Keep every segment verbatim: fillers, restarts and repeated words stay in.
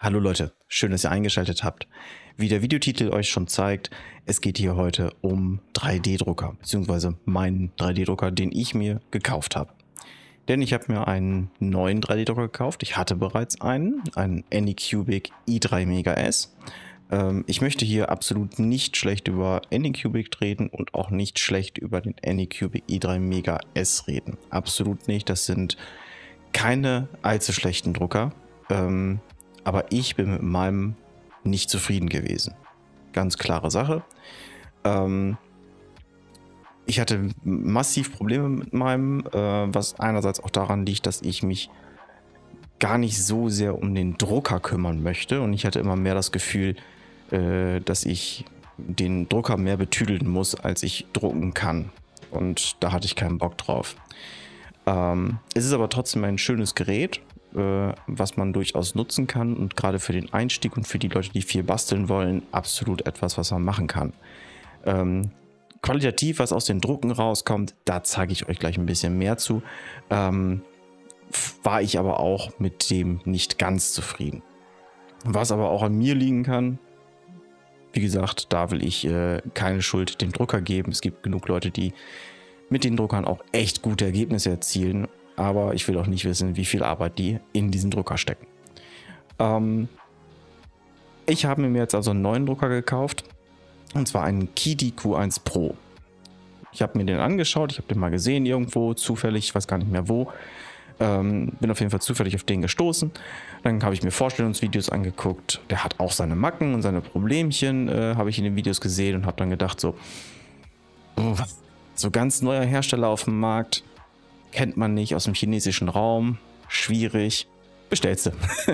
Hallo Leute, schön, dass ihr eingeschaltet habt. Wie der Videotitel euch schon zeigt, es geht hier heute um drei D Drucker, beziehungsweise meinen drei D Drucker, den ich mir gekauft habe. Denn ich habe mir einen neuen drei D Drucker gekauft. Ich hatte bereits einen, einen Anycubic i drei Mega S. Ähm, ich möchte hier absolut nicht schlecht über Anycubic reden und auch nicht schlecht über den Anycubic i drei Mega S reden. Absolut nicht, das sind keine allzu schlechten Drucker. Ähm, aber ich bin mit meinem nicht zufrieden gewesen. Ganz klare Sache. Ähm, ich hatte massiv Probleme mit meinem, äh, was einerseits auch daran liegt, dass ich mich gar nicht so sehr um den Drucker kümmern möchte. Und ich hatte immer mehr das Gefühl, äh, dass ich den Drucker mehr betüdeln muss, als ich drucken kann. Und da hatte ich keinen Bock drauf. Ähm, es ist aber trotzdem ein schönes Gerät, äh, was man durchaus nutzen kann. Und gerade für den Einstieg und für die Leute, die viel basteln wollen, absolut etwas, was man machen kann. Ähm, qualitativ, was aus den Drucken rauskommt, da zeige ich euch gleich ein bisschen mehr zu. Ähm, war ich aber auch mit dem nicht ganz zufrieden. Was aber auch an mir liegen kann, wie gesagt, da will ich äh, keine Schuld dem Drucker geben. Es gibt genug Leute, die mit den Druckern auch echt gute Ergebnisse erzielen, aber ich will auch nicht wissen, wie viel Arbeit die in diesen Drucker stecken. Ähm, ich habe mir jetzt also einen neuen Drucker gekauft, und zwar einen Kidi Q eins Pro. Ich habe mir den angeschaut, ich habe den mal gesehen irgendwo, zufällig, ich weiß gar nicht mehr wo. Ähm, bin auf jeden Fall zufällig auf den gestoßen. Dann habe ich mir Vorstellungsvideos angeguckt. Der hat auch seine Macken und seine Problemchen, äh, habe ich in den Videos gesehen und habe dann gedacht so, oh, so ganz neuer Hersteller auf dem Markt, kennt man nicht, aus dem chinesischen Raum, schwierig, bestellst du.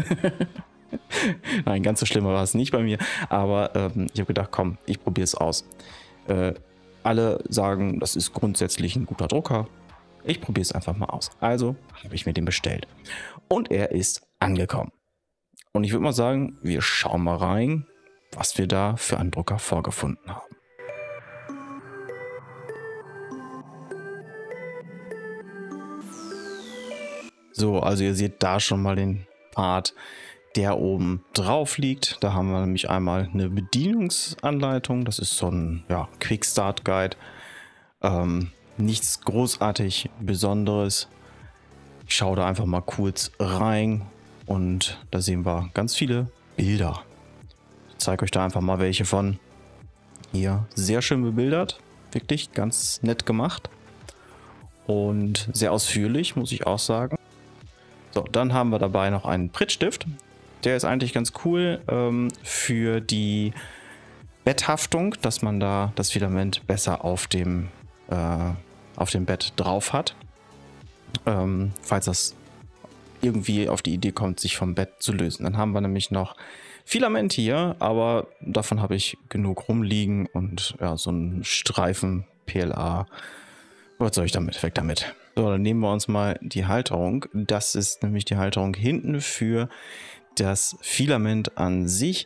Nein, ganz so schlimm war es nicht bei mir, aber ähm, ich habe gedacht, komm, ich probiere es aus. Äh, alle sagen, das ist grundsätzlich ein guter Drucker. Ich probiere es einfach mal aus. Also habe ich mir den bestellt. Und er ist angekommen. Und ich würde mal sagen, wir schauen mal rein, was wir da für einen Drucker vorgefunden haben. So, also ihr seht da schon mal den Part, der oben drauf liegt. Da haben wir nämlich einmal eine Bedienungsanleitung. Das ist so ein ja, Quick Start Guide. Ähm, nichts großartig Besonderes. Ich schaue da einfach mal kurz rein und da sehen wir ganz viele Bilder. Ich zeige euch da einfach mal welche von. Hier sehr schön bebildert. Wirklich ganz nett gemacht. Und sehr ausführlich, muss ich auch sagen. So, dann haben wir dabei noch einen Prittstift. Der ist eigentlich ganz cool ähm, für die Betthaftung, dass man da das Filament besser auf dem, äh, auf dem Bett drauf hat. Ähm, falls das irgendwie auf die Idee kommt, sich vom Bett zu lösen. Dann haben wir nämlich noch Filament hier, aber davon habe ich genug rumliegen und ja, so einen Streifen P L A. Was soll ich damit? Weg damit. So, dann nehmen wir uns mal die Halterung. Das ist nämlich die Halterung hinten für das Filament an sich.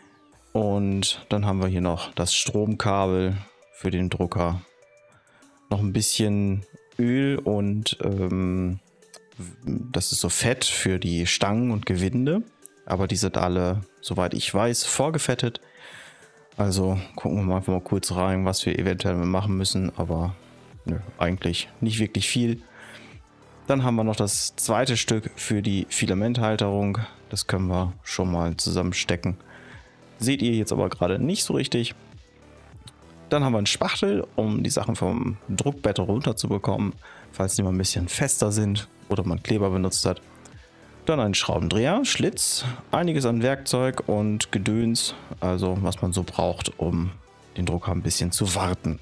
Und dann haben wir hier noch das Stromkabel für den Drucker. Noch ein bisschen Öl und ähm, das ist so Fett für die Stangen und Gewinde. Aber die sind alle, soweit ich weiß, vorgefettet. Also gucken wir mal einfach mal kurz rein, was wir eventuell machen müssen. Aber nö, eigentlich nicht wirklich viel. Dann haben wir noch das zweite Stück für die Filamenthalterung. Das können wir schon mal zusammenstecken. Seht ihr jetzt aber gerade nicht so richtig. Dann haben wir einen Spachtel, um die Sachen vom Druckbett runterzubekommen, falls die mal ein bisschen fester sind oder man Kleber benutzt hat. Dann einen Schraubendreher, Schlitz, einiges an Werkzeug und Gedöns, also was man so braucht, um den Drucker ein bisschen zu warten.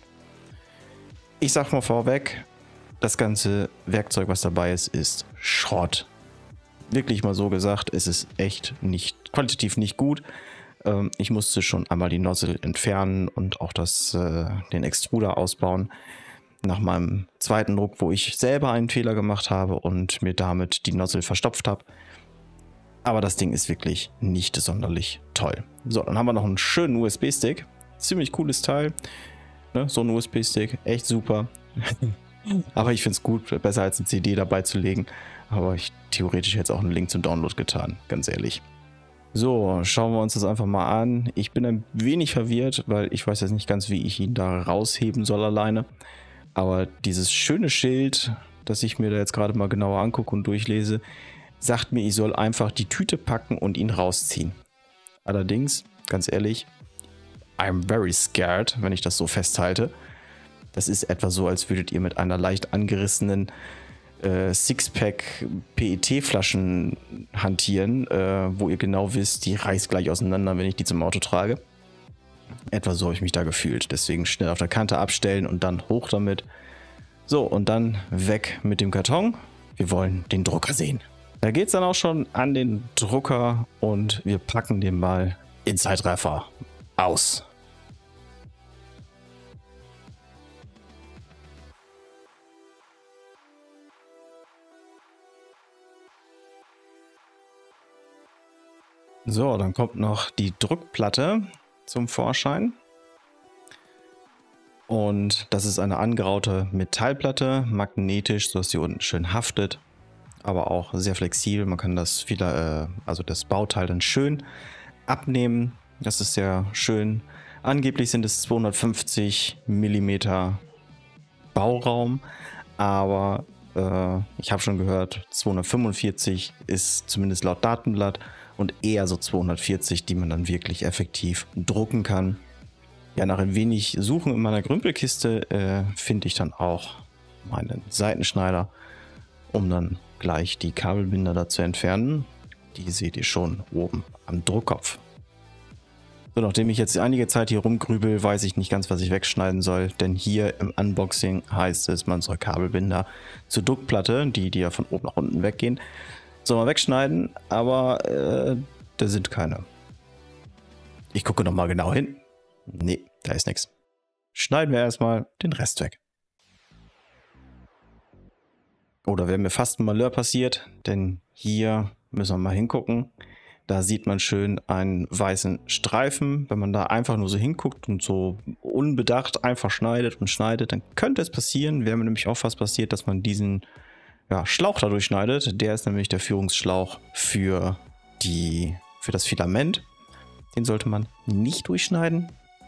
Ich sag mal vorweg, das ganze Werkzeug, was dabei ist, ist Schrott. Wirklich mal so gesagt, es ist echt nicht, qualitativ nicht gut. Ähm, ich musste schon einmal die Nozzle entfernen und auch das, äh, den Extruder ausbauen. Nach meinem zweiten Druck, wo ich selber einen Fehler gemacht habe und mir damit die Nozzle verstopft habe. Aber das Ding ist wirklich nicht sonderlich toll. So, dann haben wir noch einen schönen U S B-Stick. Ziemlich cooles Teil. Ne, so ein U S B-Stick, echt super. Aber ich finde es gut, besser als eine C D dabei zu legen. Aber ich theoretisch jetzt auch einen Link zum Download getan, ganz ehrlich. So, schauen wir uns das einfach mal an. Ich bin ein wenig verwirrt, weil ich weiß jetzt nicht ganz, wie ich ihn da rausheben soll alleine. Aber dieses schöne Schild, das ich mir da jetzt gerade mal genauer angucke und durchlese, sagt mir, ich soll einfach die Tüte packen und ihn rausziehen. Allerdings, ganz ehrlich, I'm very scared, wenn ich das so festhalte. Das ist etwa so, als würdet ihr mit einer leicht angerissenen äh, Sixpack P E T-Flaschen hantieren, äh, wo ihr genau wisst, die reißt gleich auseinander, wenn ich die zum Auto trage. Etwa so habe ich mich da gefühlt. Deswegen schnell auf der Kante abstellen und dann hoch damit. So, und dann weg mit dem Karton. Wir wollen den Drucker sehen. Da geht es dann auch schon an den Drucker und wir packen den mal in Zeitraffer aus. So, dann kommt noch die Druckplatte zum Vorschein. Und das ist eine angeraute Metallplatte, magnetisch, sodass sie unten schön haftet, aber auch sehr flexibel. Man kann das viele, äh, also das Bauteil dann schön abnehmen. Das ist sehr schön. Angeblich sind es zweihundertfünfzig Millimeter Bauraum, aber äh, ich habe schon gehört, zweihundertfünfundvierzig ist zumindest laut Datenblatt und eher so zweihundertvierzig, die man dann wirklich effektiv drucken kann. Ja, nach ein wenig Suchen in meiner Grümpelkiste äh, finde ich dann auch meinen Seitenschneider, um dann gleich die Kabelbinder da zu entfernen. Die seht ihr schon oben am Druckkopf. So, nachdem ich jetzt einige Zeit hier rumgrübel, weiß ich nicht ganz, was ich wegschneiden soll, denn hier im Unboxing heißt es, man soll Kabelbinder zur Druckplatte, die, die ja von oben nach unten weggehen, soll man wegschneiden, aber äh, da sind keine. Ich gucke nochmal genau hin. Nee, da ist nichts. Schneiden wir erstmal den Rest weg. Oder wäre mir fast ein Malheur passiert, denn hier müssen wir mal hingucken. Da sieht man schön einen weißen Streifen. Wenn man da einfach nur so hinguckt und so unbedacht einfach schneidet und schneidet, dann könnte es passieren, wäre mir nämlich auch fast passiert, dass man diesen ja, Schlauch da durchschneidet. Der ist nämlich der Führungsschlauch für, die, für das Filament. Den sollte man nicht durchschneiden.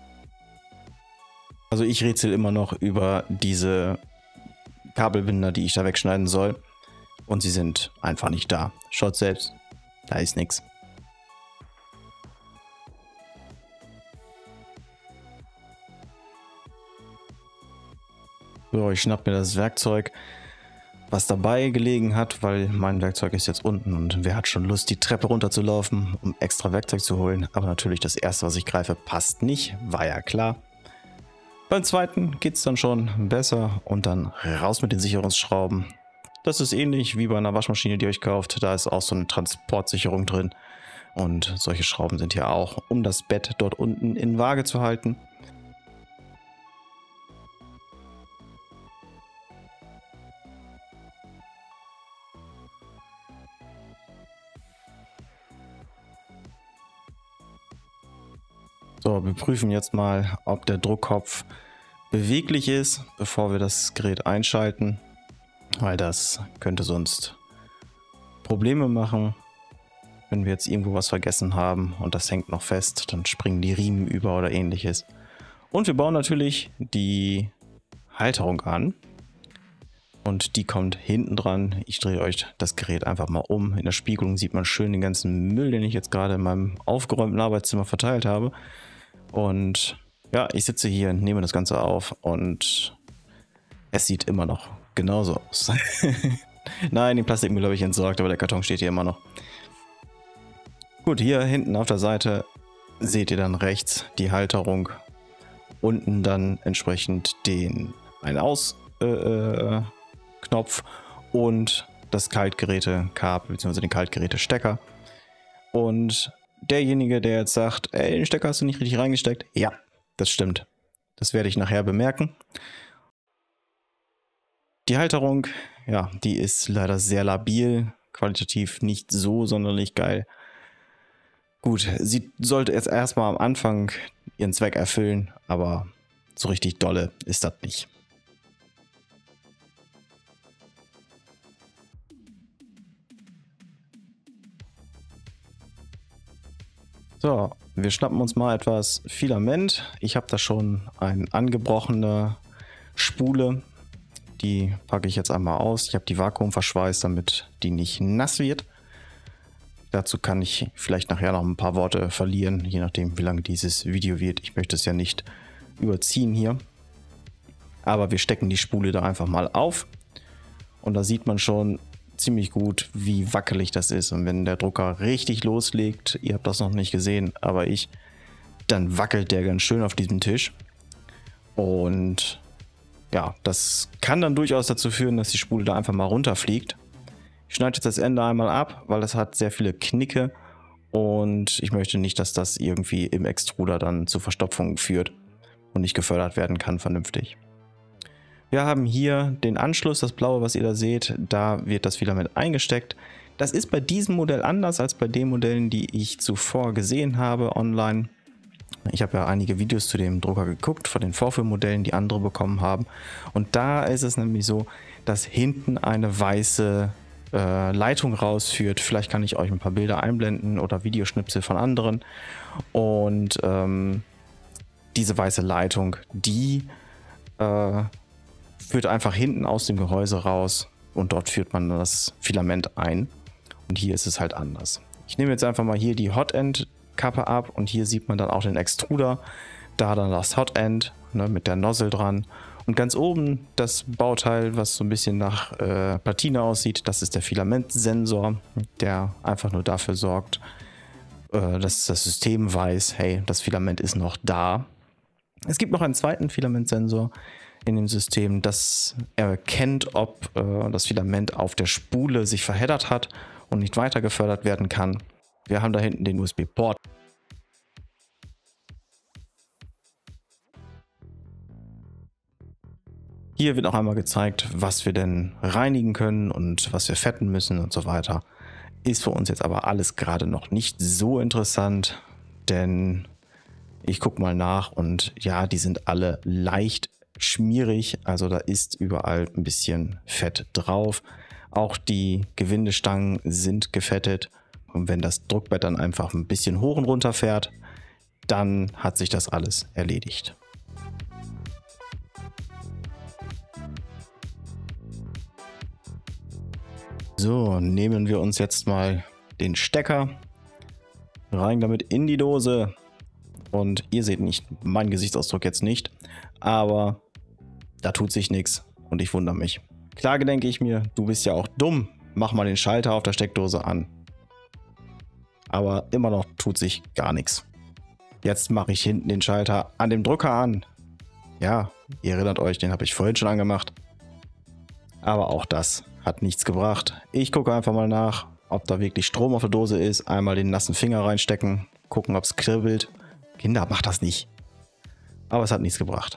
Also ich rätsel immer noch über diese Kabelbinder, die ich da wegschneiden soll. Und sie sind einfach nicht da. Schaut selbst, da ist nichts. So, ich schnapp mir das Werkzeug, was dabei gelegen hat, weil mein Werkzeug ist jetzt unten und wer hat schon Lust, die Treppe runter zu laufen, um extra Werkzeug zu holen. Aber natürlich das erste, was ich greife, passt nicht, war ja klar. Beim zweiten geht es dann schon besser und dann raus mit den Sicherungsschrauben. Das ist ähnlich wie bei einer Waschmaschine, die ihr euch kauft. Da ist auch so eine Transportsicherung drin. Und solche Schrauben sind hier auch, um das Bett dort unten in Waage zu halten. So, wir prüfen jetzt mal, ob der Druckkopf beweglich ist, bevor wir das Gerät einschalten, weil das könnte sonst Probleme machen, wenn wir jetzt irgendwo was vergessen haben und das hängt noch fest, dann springen die Riemen über oder ähnliches. Und wir bauen natürlich die Halterung an und die kommt hinten dran. Ich drehe euch das Gerät einfach mal um. In der Spiegelung sieht man schön den ganzen Müll, den ich jetzt gerade in meinem aufgeräumten Arbeitszimmer verteilt habe. Und ja, ich sitze hier, nehme das Ganze auf und es sieht immer noch genauso aus. Nein, den Plastikmüll habe ich entsorgt, aber der Karton steht hier immer noch. Gut, hier hinten auf der Seite seht ihr dann rechts die Halterung. Unten dann entsprechend den einen Aus-Knopf äh, und das Kaltgeräte-Kabel bzw. den Kaltgeräte-Stecker. Und derjenige, der jetzt sagt, ey, den Stecker hast du nicht richtig reingesteckt. Ja, das stimmt. Das werde ich nachher bemerken. Die Halterung, ja, die ist leider sehr labil. Qualitativ nicht so sonderlich geil. Gut, sie sollte jetzt erstmal am Anfang ihren Zweck erfüllen, aber so richtig dolle ist das nicht. So, wir schnappen uns mal etwas Filament. Ich habe da schon eine angebrochene Spule. Die packe ich jetzt einmal aus. Ich habe die vakuumverschweißt, damit die nicht nass wird. Dazu kann ich vielleicht nachher noch ein paar Worte verlieren, je nachdem wie lang dieses Video wird. Ich möchte es ja nicht überziehen hier. Aber wir stecken die Spule da einfach mal auf. Und da sieht man schon ziemlich gut, wie wackelig das ist. Und wenn der Drucker richtig loslegt, ihr habt das noch nicht gesehen, aber ich, dann wackelt der ganz schön auf diesem Tisch. Und ja, das kann dann durchaus dazu führen, dass die Spule da einfach mal runterfliegt. Ich schneide jetzt das Ende einmal ab, weil das hat sehr viele Knicke und ich möchte nicht, dass das irgendwie im Extruder dann zu Verstopfungen führt und nicht gefördert werden kann vernünftig. Wir haben hier den Anschluss, das blaue, was ihr da seht, da wird das Filament eingesteckt. Das ist bei diesem Modell anders als bei den Modellen, die ich zuvor gesehen habe online. Ich habe ja einige Videos zu dem Drucker geguckt, von den Vorführmodellen, die andere bekommen haben. Und da ist es nämlich so, dass hinten eine weiße äh, Leitung rausführt. Vielleicht kann ich euch ein paar Bilder einblenden oder Videoschnipsel von anderen. Und ähm, diese weiße Leitung, die äh, führt einfach hinten aus dem Gehäuse raus und dort führt man das Filament ein. Und hier ist es halt anders. Ich nehme jetzt einfach mal hier die Hotend Kappe ab und hier sieht man dann auch den Extruder, da dann das Hotend, ne, mit der Nozzle dran und ganz oben das Bauteil, was so ein bisschen nach äh, Platine aussieht, das ist der Filamentsensor, der einfach nur dafür sorgt, äh, dass das System weiß, hey, das Filament ist noch da. Es gibt noch einen zweiten Filamentsensor in dem System, das erkennt, ob äh, das Filament auf der Spule sich verheddert hat und nicht weiter gefördert werden kann. Wir haben da hinten den U S B-Port. Hier wird noch einmal gezeigt, was wir denn reinigen können und was wir fetten müssen und so weiter. Ist für uns jetzt aber alles gerade noch nicht so interessant, denn ich gucke mal nach und ja, die sind alle leicht schmierig. Also da ist überall ein bisschen Fett drauf. Auch die Gewindestangen sind gefettet. Und wenn das Druckbett dann einfach ein bisschen hoch und runter fährt, dann hat sich das alles erledigt. So, nehmen wir uns jetzt mal den Stecker, rein damit in die Dose. Und ihr seht nicht meinen Gesichtsausdruck jetzt nicht, aber da tut sich nichts und ich wundere mich. Klar denke ich mir, du bist ja auch dumm, mach mal den Schalter auf der Steckdose an. Aber immer noch tut sich gar nichts. Jetzt mache ich hinten den Schalter an dem Drucker an. Ja, ihr erinnert euch, den habe ich vorhin schon angemacht. Aber auch das hat nichts gebracht. Ich gucke einfach mal nach, ob da wirklich Strom auf der Dose ist. Einmal den nassen Finger reinstecken, gucken, ob es kribbelt. Kinder, macht das nicht. Aber es hat nichts gebracht.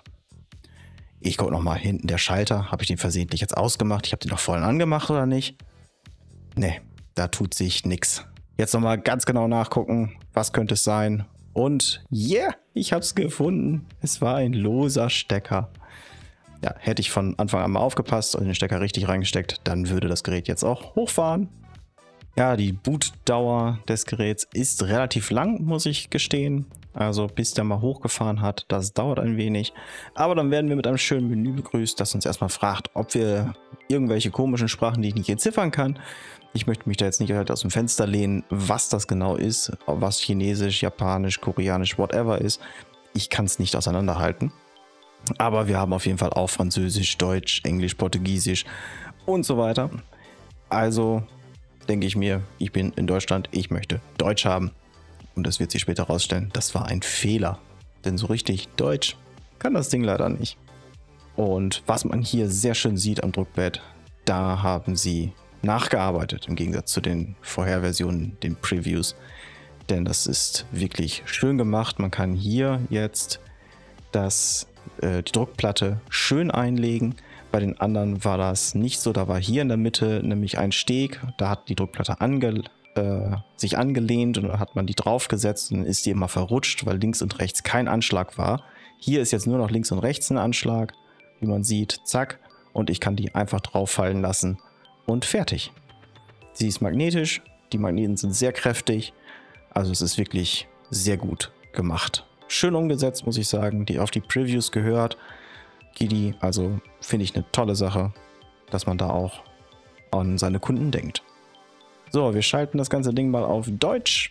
Ich gucke nochmal hinten der Schalter. Habe ich den versehentlich jetzt ausgemacht? Ich habe den noch vorhin angemacht oder nicht? Ne, da tut sich nichts. Jetzt nochmal ganz genau nachgucken, was könnte es sein. Und yeah, ich habe es gefunden. Es war ein loser Stecker. Ja, hätte ich von Anfang an mal aufgepasst und den Stecker richtig reingesteckt, dann würde das Gerät jetzt auch hochfahren. Ja, die Bootdauer des Geräts ist relativ lang, muss ich gestehen. Also bis der mal hochgefahren hat, das dauert ein wenig. Aber dann werden wir mit einem schönen Menü begrüßt, das uns erstmal fragt, ob wir irgendwelche komischen Sprachen, die ich nicht entziffern kann. Ich möchte mich da jetzt nicht halt aus dem Fenster lehnen, was das genau ist, was Chinesisch, Japanisch, Koreanisch, whatever ist. Ich kann es nicht auseinanderhalten. Aber wir haben auf jeden Fall auch Französisch, Deutsch, Englisch, Portugiesisch und so weiter. Also denke ich mir, ich bin in Deutschland, ich möchte Deutsch haben. Und das wird sich später herausstellen, das war ein Fehler. Denn so richtig Deutsch kann das Ding leider nicht. Und was man hier sehr schön sieht am Druckbett, da haben sie nachgearbeitet im Gegensatz zu den Vorherversionen, den Previews. Denn das ist wirklich schön gemacht. Man kann hier jetzt das, äh, die Druckplatte schön einlegen. Bei den anderen war das nicht so. Da war hier in der Mitte nämlich ein Steg. Da hat die Druckplatte ange, äh, sich angelehnt und dann hat man die draufgesetzt und ist die immer verrutscht, weil links und rechts kein Anschlag war. Hier ist jetzt nur noch links und rechts ein Anschlag, wie man sieht. Zack. Und ich kann die einfach drauf fallen lassen und fertig. Sie ist magnetisch. Die Magneten sind sehr kräftig. Also es ist wirklich sehr gut gemacht. Schön umgesetzt, muss ich sagen, die auf die Previews gehört. Gidi, also finde ich eine tolle Sache, dass man da auch an seine Kunden denkt. So, wir schalten das ganze Ding mal auf Deutsch.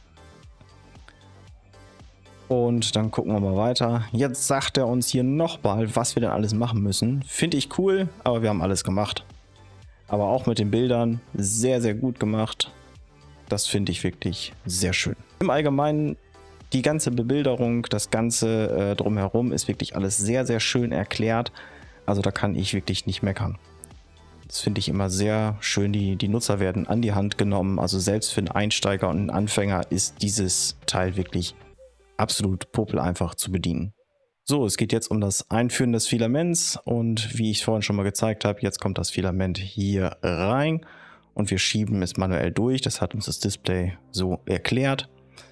Und dann gucken wir mal weiter. Jetzt sagt er uns hier nochmal, was wir denn alles machen müssen. Finde ich cool, aber wir haben alles gemacht. Aber auch mit den Bildern sehr, sehr gut gemacht. Das finde ich wirklich sehr schön. Im Allgemeinen, die ganze Bebilderung, das ganze äh, drumherum ist wirklich alles sehr, sehr schön erklärt. Also da kann ich wirklich nicht meckern. Das finde ich immer sehr schön. Die, die Nutzer werden an die Hand genommen. Also selbst für einen Einsteiger und einen Anfänger ist dieses Teil wirklich absolut popeleinfach zu bedienen. So, es geht jetzt um das Einführen des Filaments und wie ich vorhin schon mal gezeigt habe, jetzt kommt das Filament hier rein und wir schieben es manuell durch. Das hat uns das Display so erklärt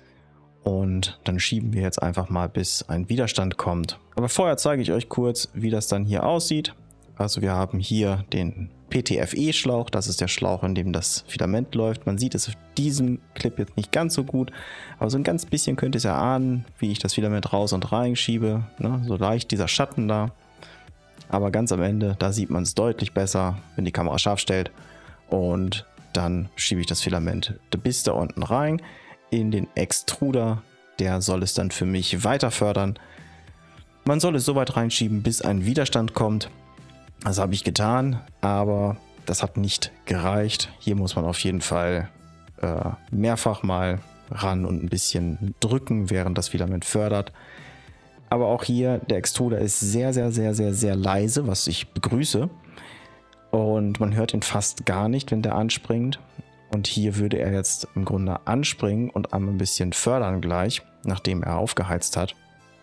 und dann schieben wir jetzt einfach mal, bis ein Widerstand kommt. Aber vorher zeige ich euch kurz, wie das dann hier aussieht. Also wir haben hier den P T F E-Schlauch, das ist der Schlauch, in dem das Filament läuft. Man sieht es auf diesem Clip jetzt nicht ganz so gut, aber so ein ganz bisschen könnt ihr es erahnen, wie ich das Filament raus und rein schiebe. Ne? So leicht dieser Schatten da. Aber ganz am Ende, da sieht man es deutlich besser, wenn die Kamera scharf stellt. Und dann schiebe ich das Filament bis da unten rein in den Extruder. Der soll es dann für mich weiter fördern. Man soll es so weit reinschieben, bis ein Widerstand kommt. Das habe ich getan, aber das hat nicht gereicht. Hier muss man auf jeden Fall äh, mehrfach mal ran und ein bisschen drücken, während das Filament fördert. Aber auch hier, der Extruder ist sehr, sehr, sehr, sehr, sehr leise, was ich begrüße. Und man hört ihn fast gar nicht, wenn der anspringt. Und hier würde er jetzt im Grunde anspringen und einmal ein bisschen fördern gleich, nachdem er aufgeheizt hat.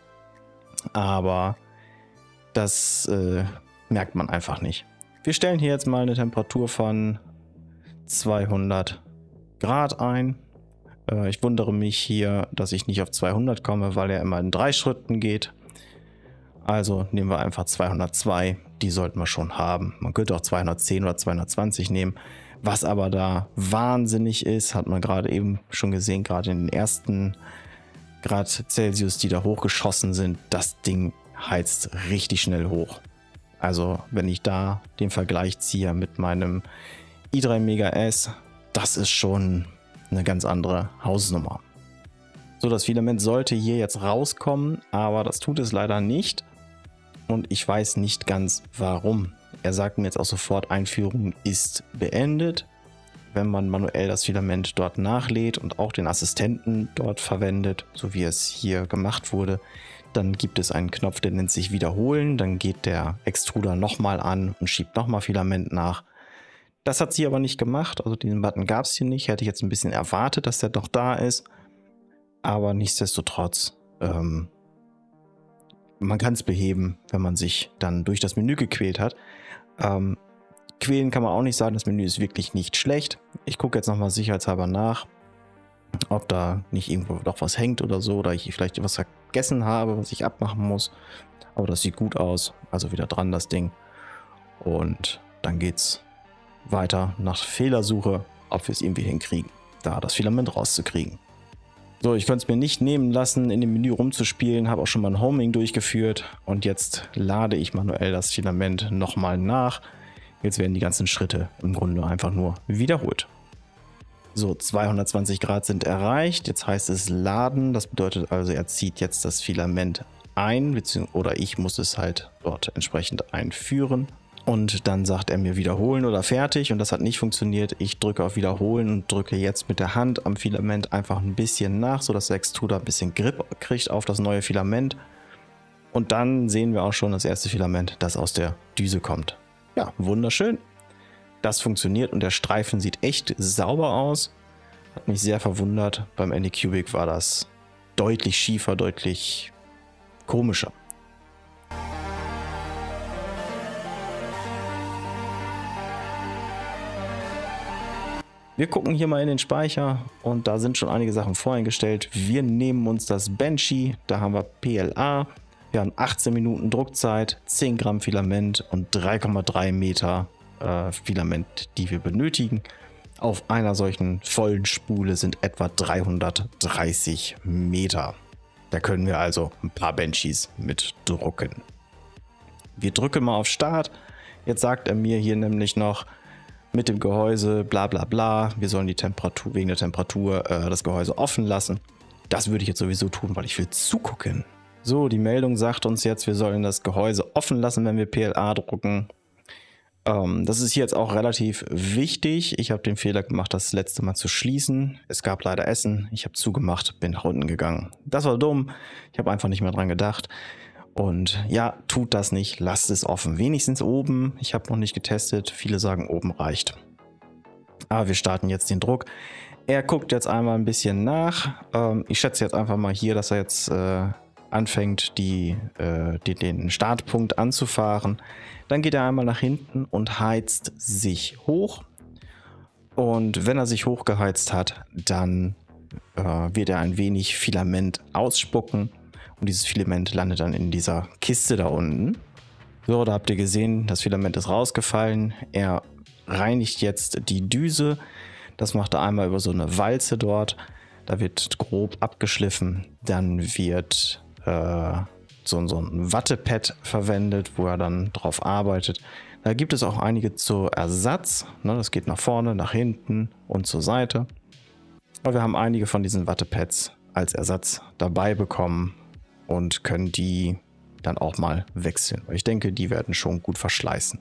Aber das äh, merkt man einfach nicht. Wir stellen hier jetzt mal eine Temperatur von zweihundert Grad ein. Äh, ich wundere mich hier, dass ich nicht auf zweihundert komme, weil er immer in drei Schritten geht. Also nehmen wir einfach zweihundertzwei. Die sollten wir schon haben. Man könnte auch zweihundertzehn oder zweihundertzwanzig nehmen. Was aber da wahnsinnig ist, hat man gerade eben schon gesehen, gerade in den ersten Grad Celsius, die da hochgeschossen sind. Das Ding heizt richtig schnell hoch. Also wenn ich da den Vergleich ziehe mit meinem i drei Mega S, das ist schon eine ganz andere Hausnummer. So, das Filament sollte hier jetzt rauskommen, aber das tut es leider nicht. Und ich weiß nicht ganz warum. Er sagt mir jetzt auch sofort, Einführung ist beendet. Wenn man manuell das Filament dort nachlädt und auch den Assistenten dort verwendet, so wie es hier gemacht wurde, dann gibt es einen Knopf, der nennt sich Wiederholen. Dann geht der Extruder nochmal an und schiebt nochmal Filament nach. Das hat sie aber nicht gemacht. Also diesen Button gab es hier nicht. Hätte ich jetzt ein bisschen erwartet, dass der doch da ist. Aber nichtsdestotrotz, ähm, man kann es beheben, wenn man sich dann durch das Menü gequält hat. Ähm, quälen kann man auch nicht sagen. Das Menü ist wirklich nicht schlecht. Ich gucke jetzt nochmal sicherheitshalber nach, ob da nicht irgendwo doch was hängt oder so, oder ich vielleicht was vergessen habe, was ich abmachen muss. Aber das sieht gut aus. Also wieder dran das Ding. Und dann geht's weiter nach Fehlersuche, ob wir es irgendwie hinkriegen, da das Filament rauszukriegen. So, ich konnte es mir nicht nehmen lassen, in dem Menü rumzuspielen, habe auch schon mal ein Homing durchgeführt und jetzt lade ich manuell das Filament nochmal nach. Jetzt werden die ganzen Schritte im Grunde einfach nur wiederholt. So, zweihundertzwanzig Grad sind erreicht. Jetzt heißt es laden. Das bedeutet also, er zieht jetzt das Filament ein, oder ich muss es halt dort entsprechend einführen. Und dann sagt er mir wiederholen oder fertig und das hat nicht funktioniert. Ich drücke auf wiederholen und drücke jetzt mit der Hand am Filament einfach ein bisschen nach, sodass der Extruder ein bisschen Grip kriegt auf das neue Filament. Und dann sehen wir auch schon das erste Filament, das aus der Düse kommt. Ja, wunderschön. Das funktioniert und der Streifen sieht echt sauber aus. Hat mich sehr verwundert. Beim Anycubic war das deutlich schiefer, deutlich komischer. Wir gucken hier mal in den Speicher und da sind schon einige Sachen voreingestellt. Wir nehmen uns das Benchy, da haben wir P L A, wir haben achtzehn Minuten Druckzeit, zehn Gramm Filament und drei Komma drei Meter äh, Filament, die wir benötigen. auf einer solchen vollen Spule sind etwa dreihundertdreißig Meter. Da können wir also ein paar Banshees mit drucken. Wir drücken mal auf Start. Jetzt sagt er mir hier nämlich noch mit dem Gehäuse bla bla bla. Wir sollen die Temperatur, wegen der Temperatur äh, das Gehäuse offen lassen. Das würde ich jetzt sowieso tun, weil ich will zugucken. So, die Meldung sagt uns jetzt, wir sollen das Gehäuse offen lassen, wenn wir P L A drucken. Ähm, das ist hier jetzt auch relativ wichtig. Ich habe den Fehler gemacht, das letzte Mal zu schließen. Es gab leider Essen. Ich habe zugemacht, bin nach unten gegangen. Das war dumm. Ich habe einfach nicht mehr dran gedacht. Und ja, tut das nicht. Lasst es offen. Wenigstens oben. Ich habe noch nicht getestet. Viele sagen, oben reicht. Aber wir starten jetzt den Druck. Er guckt jetzt einmal ein bisschen nach. Ähm, ich schätze jetzt einfach mal hier, dass er jetzt äh, anfängt, die, äh, die, den Startpunkt anzufahren. Dann geht er einmal nach hinten und heizt sich hoch. Und wenn er sich hochgeheizt hat, dann äh, wird er ein wenig Filament ausspucken. Und dieses Filament landet dann in dieser Kiste da unten. So, da habt ihr gesehen, das Filament ist rausgefallen. Er reinigt jetzt die Düse. Das macht er einmal über so eine Walze dort. Da wird grob abgeschliffen. Dann wird äh, so, so ein Wattepad verwendet, wo er dann drauf arbeitet. Da gibt es auch einige zur Ersatz. Ne, das geht nach vorne, nach hinten und zur Seite. Aber wir haben einige von diesen Wattepads als Ersatz dabei bekommen und können die dann auch mal wechseln. Weil ich denke, die werden schon gut verschleißen.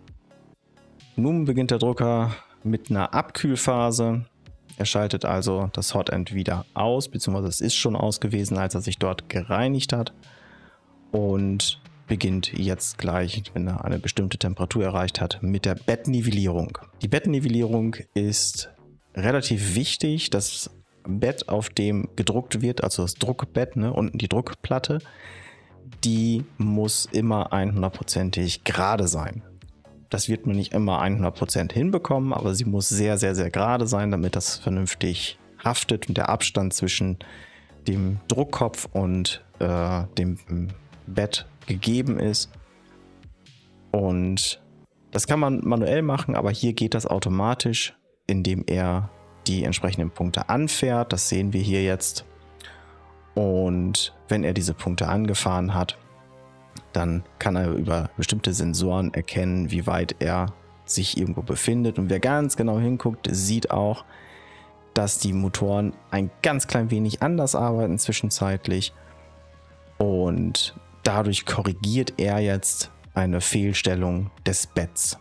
Nun beginnt der Drucker mit einer Abkühlphase. Er schaltet also das Hotend wieder aus, beziehungsweise es ist schon aus gewesen, als er sich dort gereinigt hat. Und beginnt jetzt gleich, wenn er eine bestimmte Temperatur erreicht hat, mit der Bettnivellierung. Die Bettnivellierung ist relativ wichtig. Das Bett, auf dem gedruckt wird, also das Druckbett, ne, unten die Druckplatte, die muss immer hundertprozentig gerade sein. Das wird man nicht immer hundert Prozent hinbekommen, aber sie muss sehr, sehr, sehr gerade sein, damit das vernünftig haftet und der Abstand zwischen dem Druckkopf und äh, dem Bett gegeben ist. Und das kann man manuell machen, aber hier geht das automatisch, indem er die entsprechenden Punkte anfährt. Das sehen wir hier jetzt. Und wenn er diese Punkte angefahren hat, dann kann er über bestimmte Sensoren erkennen, wie weit er sich irgendwo befindet. Und wer ganz genau hinguckt, sieht auch, dass die Motoren ein ganz klein wenig anders arbeiten zwischenzeitlich. Und dadurch korrigiert er jetzt eine Fehlstellung des Betts.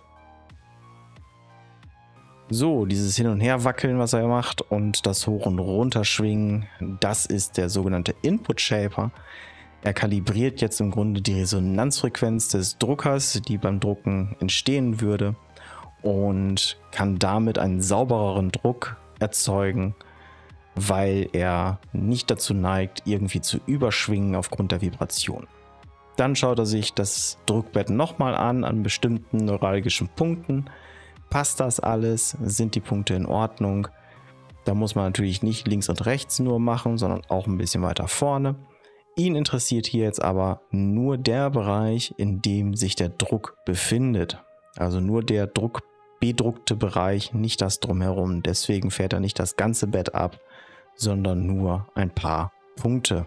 So, dieses Hin- und Herwackeln, was er macht, und das Hoch- und Runterschwingen, das ist der sogenannte Input Shaper. Er kalibriert jetzt im Grunde die Resonanzfrequenz des Druckers, die beim Drucken entstehen würde, und kann damit einen saubereren Druck erzeugen, weil er nicht dazu neigt, irgendwie zu überschwingen aufgrund der Vibration. Dann schaut er sich das Druckbett nochmal an, an bestimmten neuralgischen Punkten. Passt das alles? Sind die Punkte in Ordnung? Da muss man natürlich nicht links und rechts nur machen, sondern auch ein bisschen weiter vorne. Ihn interessiert hier jetzt aber nur der Bereich, in dem sich der Druck befindet. Also nur der druckbedruckte Bereich, nicht das drumherum. Deswegen fährt er nicht das ganze Bett ab, sondern nur ein paar Punkte.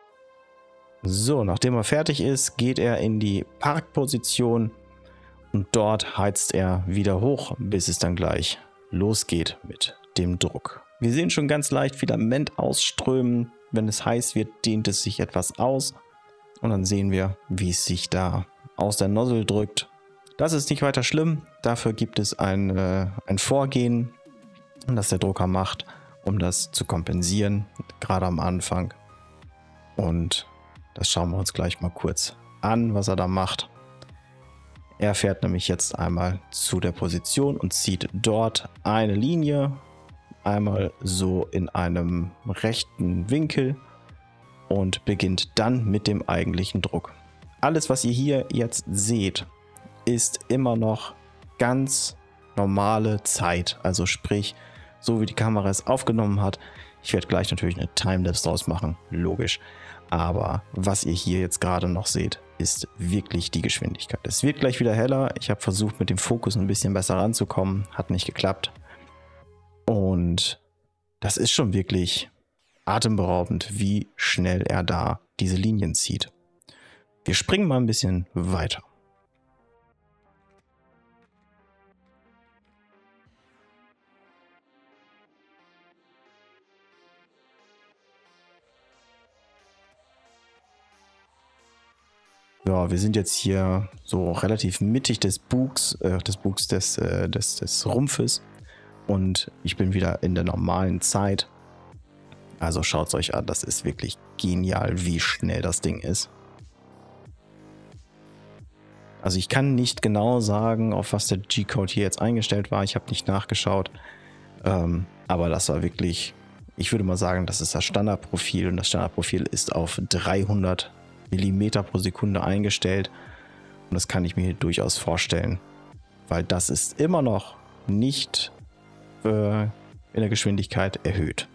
So, nachdem er fertig ist, geht er in die Parkposition und dort heizt er wieder hoch, bis es dann gleich losgeht mit dem Druck. Wir sehen schon ganz leicht Filament ausströmen. Wenn es heiß wird, dehnt es sich etwas aus und dann sehen wir, wie es sich da aus der Nozzle drückt. Das ist nicht weiter schlimm. Dafür gibt es ein, äh, ein Vorgehen, das der Drucker macht, um das zu kompensieren, gerade am Anfang. Und das schauen wir uns gleich mal kurz an, was er da macht. Er fährt nämlich jetzt einmal zu der Position und zieht dort eine Linie, einmal so in einem rechten Winkel und beginnt dann mit dem eigentlichen Druck. Alles, was ihr hier jetzt seht, ist immer noch ganz normale Zeit, also sprich, so wie die Kamera es aufgenommen hat. Ich werde gleich natürlich eine Timelapse draus machen, logisch. Aber was ihr hier jetzt gerade noch seht, ist wirklich die Geschwindigkeit. Es wird gleich wieder heller. Ich habe versucht, mit dem Fokus ein bisschen besser ranzukommen. Hat nicht geklappt. Und das ist schon wirklich atemberaubend, wie schnell er da diese Linien zieht. Wir springen mal ein bisschen weiter. Ja, wir sind jetzt hier so relativ mittig des Bugs, äh, des Bugs des, äh, des, des Rumpfes. Und ich bin wieder in der normalen Zeit. Also schaut es euch an, das ist wirklich genial, wie schnell das Ding ist. Also ich kann nicht genau sagen, auf was der G-Code hier jetzt eingestellt war. Ich habe nicht nachgeschaut. Ähm, aber das war wirklich, ich würde mal sagen, das ist das Standardprofil. Und das Standardprofil ist auf dreihundert Millimeter pro Sekunde eingestellt. Und das kann ich mir hier durchaus vorstellen. Weil das ist immer noch nicht äh, in der Geschwindigkeit erhöht.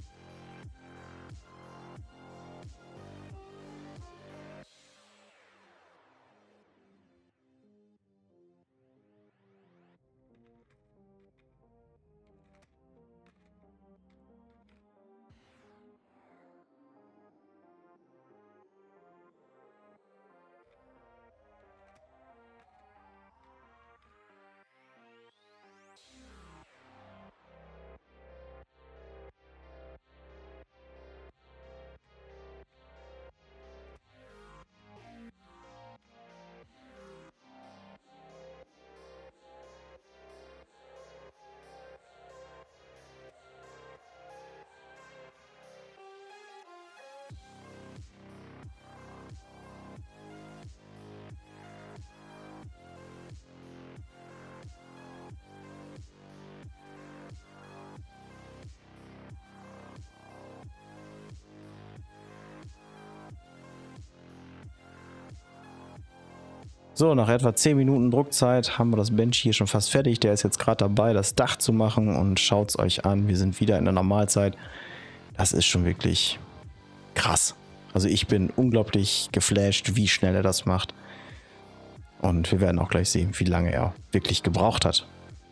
So, nach etwa zehn Minuten Druckzeit haben wir das Bench hier schon fast fertig. Der ist jetzt gerade dabei, das Dach zu machen, und schaut es euch an. Wir sind wieder in der Normalzeit. Das ist schon wirklich krass. Also ich bin unglaublich geflasht, wie schnell er das macht. Und wir werden auch gleich sehen, wie lange er wirklich gebraucht hat.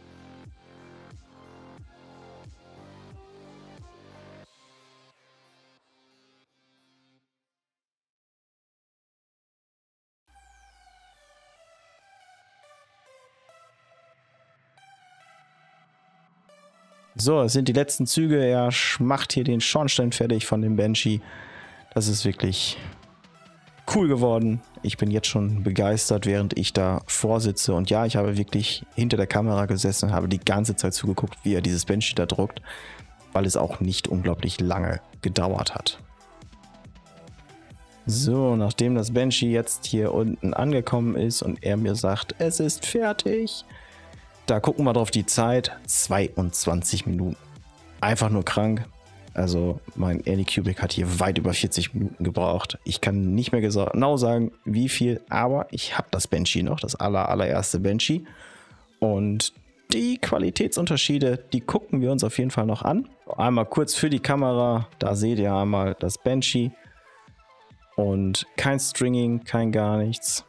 So, es sind die letzten Züge. Er macht hier den Schornstein fertig von dem Banshee. Das ist wirklich cool geworden. Ich bin jetzt schon begeistert, während ich da vorsitze. Und ja, ich habe wirklich hinter der Kamera gesessen und habe die ganze Zeit zugeguckt, wie er dieses Banshee da druckt, weil es auch nicht unglaublich lange gedauert hat. So, nachdem das Banshee jetzt hier unten angekommen ist und er mir sagt, es ist fertig, da gucken wir drauf die Zeit, zweiundzwanzig Minuten. Einfach nur krank. Also mein Anycubic hat hier weit über vierzig Minuten gebraucht. Ich kann nicht mehr genau sagen, wie viel, aber ich habe das Banshee noch, das aller, allererste Banshee. Und die Qualitätsunterschiede, die gucken wir uns auf jeden Fall noch an. Einmal kurz für die Kamera, da seht ihr einmal das Banshee. Und kein Stringing, kein gar nichts.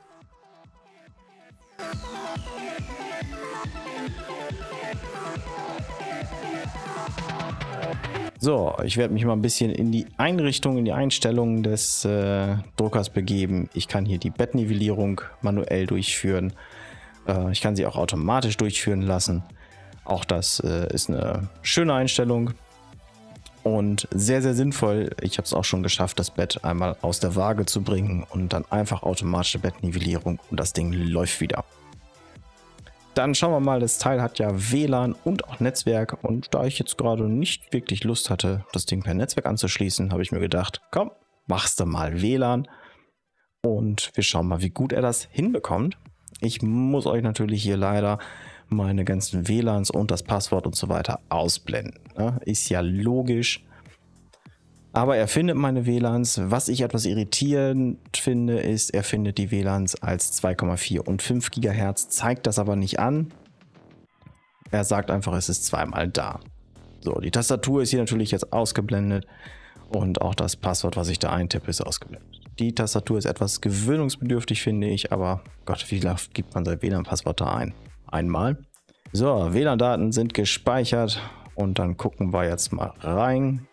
So, ich werde mich mal ein bisschen in die Einrichtung, in die Einstellungen des äh, Druckers begeben. Ich kann hier die Bettnivellierung manuell durchführen. Äh, ich kann sie auch automatisch durchführen lassen. Auch das äh, ist eine schöne Einstellung und sehr, sehr sinnvoll. Ich habe es auch schon geschafft, das Bett einmal aus der Waage zu bringen und dann einfach automatische Bettnivellierung und das Ding läuft wieder. Dann schauen wir mal, das Teil hat ja W L A N und auch Netzwerk, und da ich jetzt gerade nicht wirklich Lust hatte, das Ding per Netzwerk anzuschließen, habe ich mir gedacht, komm, machst du mal W L A N und wir schauen mal, wie gut er das hinbekommt. Ich muss euch natürlich hier leider meine ganzen W L A Ns und das Passwort und so weiter ausblenden. Ist ja logisch. Aber er findet meine W L A Ns. Was ich etwas irritierend finde, ist, er findet die W L A Ns als zwei Komma vier und fünf Gigahertz, zeigt das aber nicht an. Er sagt einfach, es ist zweimal da. So, die Tastatur ist hier natürlich jetzt ausgeblendet und auch das Passwort, was ich da eintippe, ist ausgeblendet. Die Tastatur ist etwas gewöhnungsbedürftig, finde ich, aber Gott, wie oft gibt man sein W L A N-Passwort da ein? Einmal. So, W L A N-Daten sind gespeichert. Und dann gucken wir jetzt mal rein.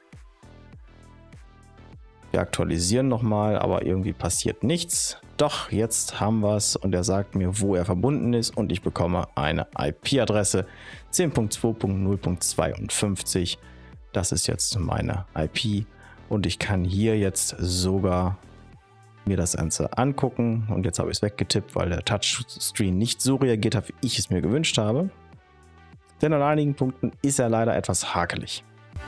Wir aktualisieren nochmal, aber irgendwie passiert nichts. Doch, jetzt haben wir es und er sagt mir, wo er verbunden ist und ich bekomme eine I P-Adresse zehn Punkt zwei Punkt null Punkt zweiundfünfzig. Das ist jetzt meine I P und ich kann hier jetzt sogar mir das Ganze angucken. Und jetzt habe ich es weggetippt, weil der Touchscreen nicht so reagiert hat, wie ich es mir gewünscht habe. Denn an einigen Punkten ist er leider etwas hakelig.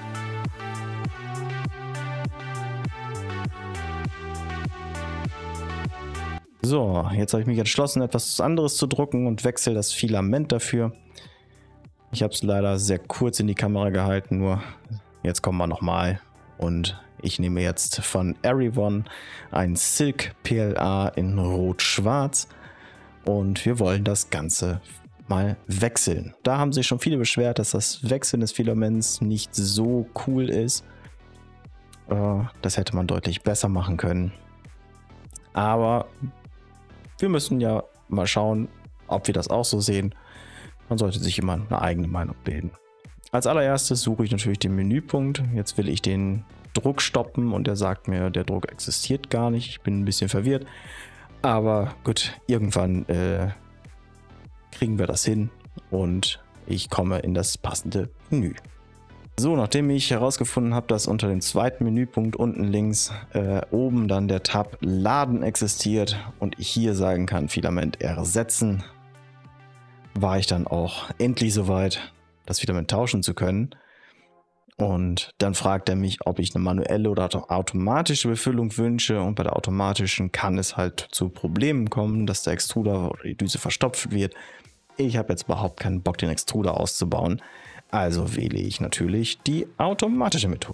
So, jetzt habe ich mich entschlossen, etwas anderes zu drucken und wechsle das Filament dafür. Ich habe es leider sehr kurz in die Kamera gehalten, nur jetzt kommen wir nochmal. Und ich nehme jetzt von Arrivon ein Silk P L A in Rot-Schwarz und wir wollen das Ganze mal wechseln. Da haben sich schon viele beschwert, dass das Wechseln des Filaments nicht so cool ist. Das hätte man deutlich besser machen können. Aber wir müssen ja mal schauen, ob wir das auch so sehen. Man sollte sich immer eine eigene Meinung bilden. Als allererstes suche ich natürlich den Menüpunkt. Jetzt will ich den Druck stoppen und er sagt mir, der Druck existiert gar nicht. Ich bin ein bisschen verwirrt. Aber gut, irgendwann äh, kriegen wir das hin und ich komme in das passende Menü. So, nachdem ich herausgefunden habe, dass unter dem zweiten Menüpunkt unten links äh, oben dann der Tab Laden existiert und ich hier sagen kann, Filament ersetzen, war ich dann auch endlich soweit, das Filament tauschen zu können. Und dann fragt er mich, ob ich eine manuelle oder automatische Befüllung wünsche. Und bei der automatischen kann es halt zu Problemen kommen, dass der Extruder oder die Düse verstopft wird. Ich habe jetzt überhaupt keinen Bock, den Extruder auszubauen. Also wähle ich natürlich die automatische Methode.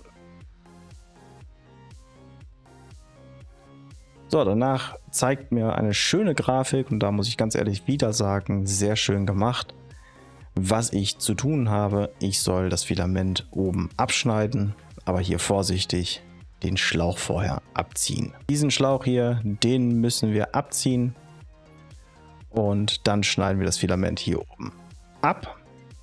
So, danach zeigt mir eine schöne Grafik und da muss ich ganz ehrlich wieder sagen, sehr schön gemacht. Was ich zu tun habe, ich soll das Filament oben abschneiden, aber hier vorsichtig den Schlauch vorher abziehen. Diesen Schlauch hier, den müssen wir abziehen und dann schneiden wir das Filament hier oben ab.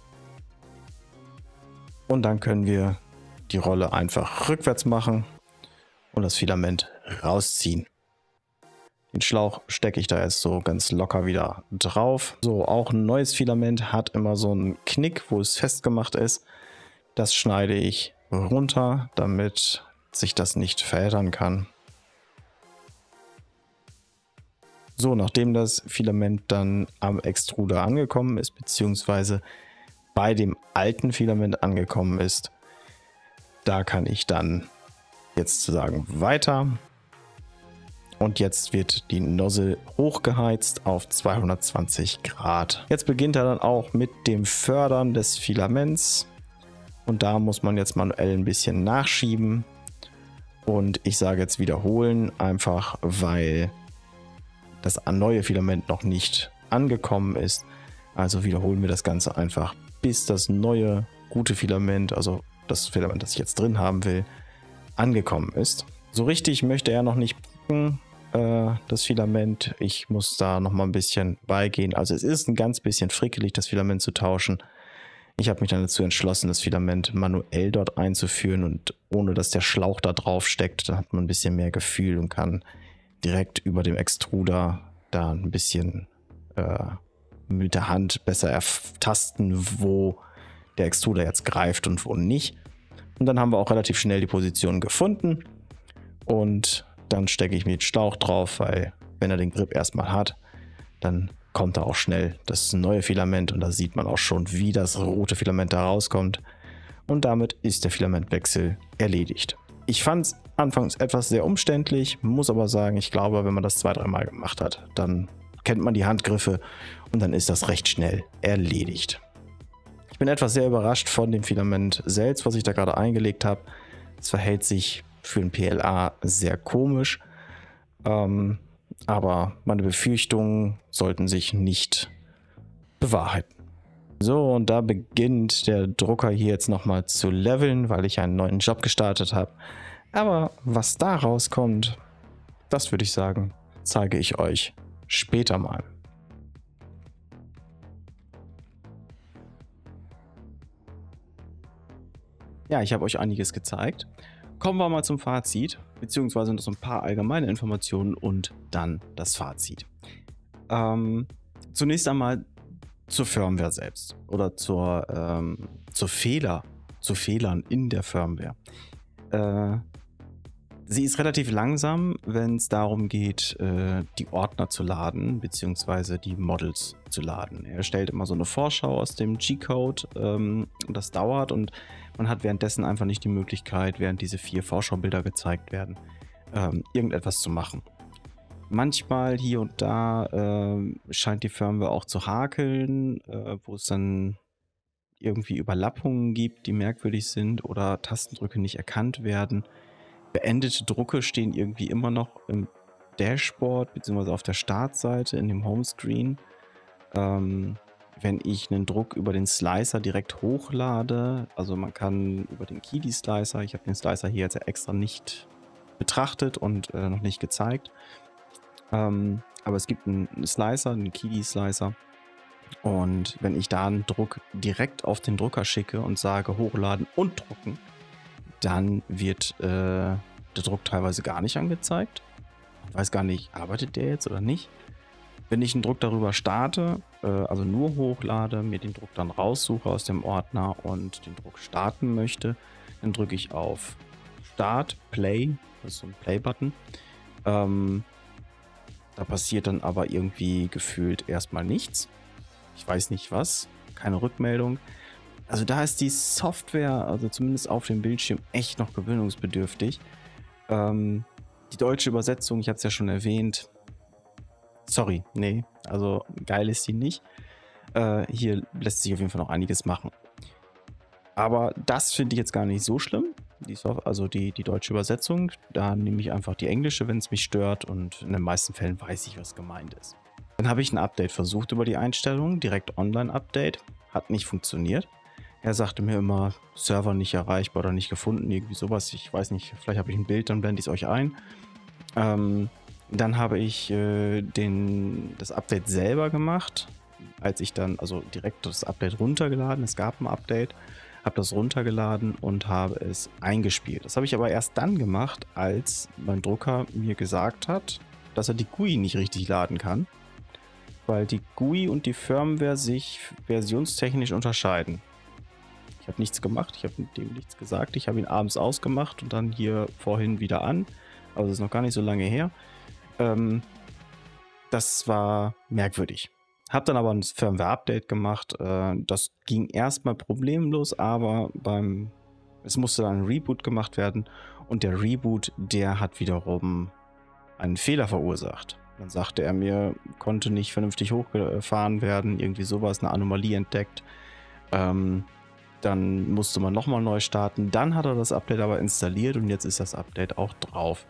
Und dann können wir die Rolle einfach rückwärts machen und das Filament rausziehen. Den Schlauch stecke ich da jetzt so ganz locker wieder drauf. So, auch ein neues Filament hat immer so einen Knick, wo es festgemacht ist. Das schneide ich runter, damit sich das nicht verändern kann. So, nachdem das Filament dann am Extruder angekommen ist, beziehungsweise bei dem alten Filament angekommen ist, da kann ich dann jetzt sagen weiter. Und jetzt wird die Nozzle hochgeheizt auf zweihundertzwanzig Grad. Jetzt beginnt er dann auch mit dem Fördern des Filaments. Und da muss man jetzt manuell ein bisschen nachschieben. Und ich sage jetzt wiederholen, einfach weil das neue Filament noch nicht angekommen ist. Also wiederholen wir das Ganze einfach, bis das neue gute Filament, also das Filament, das ich jetzt drin haben will, angekommen ist. So richtig möchte er noch nicht packen, äh, das Filament. Ich muss da noch mal ein bisschen beigehen. Also es ist ein ganz bisschen frickelig, das Filament zu tauschen. Ich habe mich dann dazu entschlossen, das Filament manuell dort einzuführen und ohne dass der Schlauch da drauf steckt, dann hat man ein bisschen mehr Gefühl und kann direkt über dem Extruder da ein bisschen äh, mit der Hand besser ertasten, wo der Extruder jetzt greift und wo nicht. Und dann haben wir auch relativ schnell die Position gefunden und dann stecke ich mir den Schlauch drauf, weil wenn er den Grip erstmal hat, dann kommt da auch schnell das neue Filament und da sieht man auch schon, wie das rote Filament da rauskommt. Und damit ist der Filamentwechsel erledigt. Ich fand es anfangs etwas sehr umständlich, muss aber sagen, ich glaube, wenn man das zwei, dreimal gemacht hat, dann kennt man die Handgriffe und dann ist das recht schnell erledigt. Ich bin etwas sehr überrascht von dem Filament selbst, was ich da gerade eingelegt habe. Es verhält sich für ein P L A sehr komisch, ähm, aber meine Befürchtungen sollten sich nicht bewahrheiten. So, und da beginnt der Drucker hier jetzt nochmal zu leveln, weil ich einen neuen Job gestartet habe. Aber was da rauskommt, das würde ich sagen, zeige ich euch später mal. Ja, ich habe euch einiges gezeigt. Kommen wir mal zum Fazit, beziehungsweise noch so ein paar allgemeine Informationen und dann das Fazit. Ähm, zunächst einmal zur Firmware selbst oder zur, ähm, zur Fehler, zu Fehlern in der Firmware. Äh, sie ist relativ langsam, wenn es darum geht, äh, die Ordner zu laden, beziehungsweise die Models zu laden. Er stellt immer so eine Vorschau aus dem G-Code, ähm, und das dauert und man hat währenddessen einfach nicht die Möglichkeit, während diese vier Vorschaubilder gezeigt werden, ähm, irgendetwas zu machen. Manchmal hier und da ähm, scheint die Firmware auch zu hakeln, äh, wo es dann irgendwie Überlappungen gibt, die merkwürdig sind oder Tastendrücke nicht erkannt werden. Beendete Drucke stehen irgendwie immer noch im Dashboard bzw. auf der Startseite in dem Homescreen. Ähm, wenn ich einen Druck über den Slicer direkt hochlade, also man kann über den K D E-Slicer, ich habe den Slicer hier jetzt extra nicht betrachtet und äh, noch nicht gezeigt, ähm, aber es gibt einen Slicer, einen K D E-Slicer, und wenn ich da einen Druck direkt auf den Drucker schicke und sage hochladen und drucken, dann wird äh, der Druck teilweise gar nicht angezeigt. Ich weiß gar nicht, arbeitet der jetzt oder nicht. Wenn ich einen Druck darüber starte, äh, also nur hochlade, mir den Druck dann raussuche aus dem Ordner und den Druck starten möchte, dann drücke ich auf Start, Play, das ist so ein Play-Button. Ähm, da passiert dann aber irgendwie gefühlt erstmal nichts. Ich weiß nicht was, keine Rückmeldung. Also da ist die Software, also zumindest auf dem Bildschirm, echt noch gewöhnungsbedürftig. Ähm, die deutsche Übersetzung, ich habe es ja schon erwähnt. Sorry, nee, also geil ist die nicht. Äh, hier lässt sich auf jeden Fall noch einiges machen. Aber das finde ich jetzt gar nicht so schlimm. Die Soft also die, die deutsche Übersetzung, da nehme ich einfach die englische, wenn es mich stört, und in den meisten Fällen weiß ich, was gemeint ist. Dann habe ich ein Update versucht über die Einstellungen, direkt Online-Update, hat nicht funktioniert. Er sagte mir immer, Server nicht erreichbar oder nicht gefunden, irgendwie sowas. Ich weiß nicht, vielleicht habe ich ein Bild, dann blende ich es euch ein. Ähm, dann habe ich äh, den, das Update selber gemacht, als ich dann, also direkt das Update runtergeladen, es gab ein Update, habe das runtergeladen und habe es eingespielt. Das habe ich aber erst dann gemacht, als mein Drucker mir gesagt hat, dass er die G U I nicht richtig laden kann, weil die G U I und die Firmware sich versionstechnisch unterscheiden. Ich habe nichts gemacht, ich habe mit dem nichts gesagt. Ich habe ihn abends ausgemacht und dann hier vorhin wieder an. Also das ist noch gar nicht so lange her. Ähm, das war merkwürdig. Habe dann aber ein Firmware-Update gemacht. Äh, das ging erstmal problemlos, aber beim es musste dann ein Reboot gemacht werden. Und der Reboot, der hat wiederum einen Fehler verursacht. Dann sagte er mir, konnte nicht vernünftig hochgefahren werden, irgendwie sowas, eine Anomalie entdeckt. Ähm, dann musste man nochmal neu starten. Dann hat er das Update aber installiert und jetzt ist das Update auch drauf.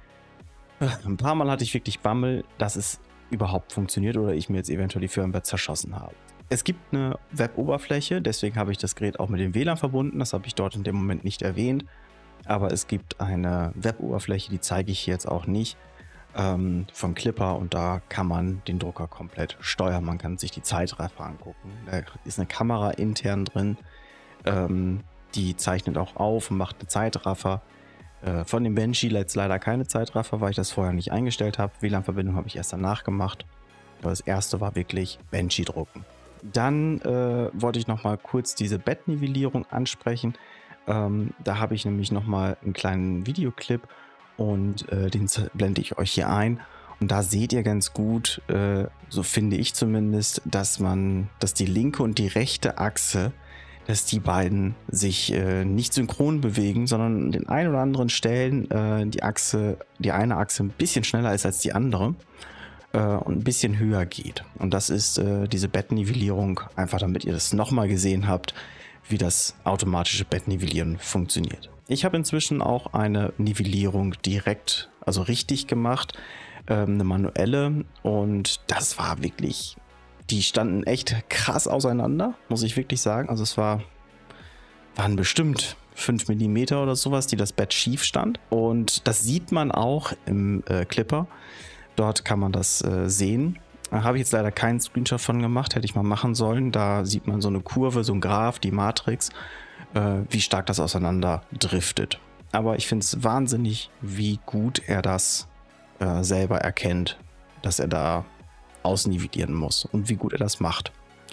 Ein paar Mal hatte ich wirklich Bammel, dass es überhaupt funktioniert oder ich mir jetzt eventuell die Firmware zerschossen habe. Es gibt eine Web-Oberfläche, deswegen habe ich das Gerät auch mit dem W L A N verbunden. Das habe ich dort in dem Moment nicht erwähnt. Aber es gibt eine Web-Oberfläche, die zeige ich jetzt auch nicht, ähm, von Clipper, und da kann man den Drucker komplett steuern. Man kann sich die Zeitraffer angucken. Da ist eine Kamera intern drin, ähm, die zeichnet auch auf und macht eine Zeitraffer. Äh, von dem Benchy jetzt leider keine Zeitraffer, weil ich das vorher nicht eingestellt habe. W L A N-Verbindung habe ich erst danach gemacht. Aber das erste war wirklich Benchy drucken. Dann äh, wollte ich noch mal kurz diese Bettnivellierung ansprechen. Ähm, da habe ich nämlich noch mal einen kleinen Videoclip und äh, den blende ich euch hier ein. Und da seht ihr ganz gut, äh, so finde ich zumindest, dass man, dass die linke und die rechte Achse, dass die beiden sich äh, nicht synchron bewegen, sondern an den ein oder anderen Stellen äh, die Achse, die eine Achse ein bisschen schneller ist als die andere äh, und ein bisschen höher geht. Und das ist äh, diese Bettnivellierung, einfach damit ihr das nochmal gesehen habt, wie das automatische Bettnivellieren funktioniert. Ich habe inzwischen auch eine Nivellierung direkt, also richtig gemacht, ähm, eine manuelle, und das war wirklich, die standen echt krass auseinander, muss ich wirklich sagen. Also es war, waren bestimmt fünf Millimeter oder sowas, die das Bett schief stand, und das sieht man auch im äh, Clipper. Dort kann man das äh, sehen. Da habe ich jetzt leider keinen Screenshot von gemacht, hätte ich mal machen sollen. Da sieht man so eine Kurve, so ein Graph, die Matrix. äh, wie stark das auseinander driftet. Aber ich finde es wahnsinnig, wie gut er das äh, selber erkennt, dass er da ausnivellieren muss und wie gut er das macht.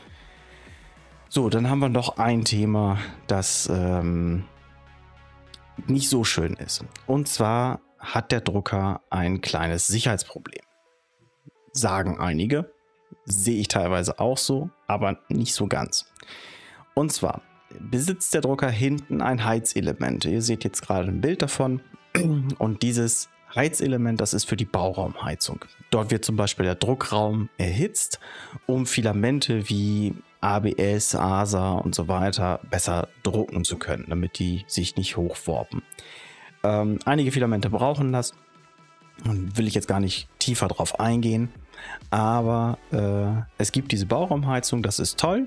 So, dann haben wir noch ein Thema, das ähm, nicht so schön ist. Und zwar hat der Drucker ein kleines Sicherheitsproblem. Sagen einige, sehe ich teilweise auch so, aber nicht so ganz. Und zwar besitzt der Drucker hinten ein Heizelement. Ihr seht jetzt gerade ein Bild davon. Und dieses Heizelement, das ist für die Bauraumheizung. Dort wird zum Beispiel der Druckraum erhitzt, um Filamente wie A B S, A S A und so weiter besser drucken zu können, damit die sich nicht hochwarpen. Ähm, einige Filamente brauchen das. Und will ich jetzt gar nicht tiefer drauf eingehen. Aber äh, es gibt diese Bauraumheizung, das ist toll.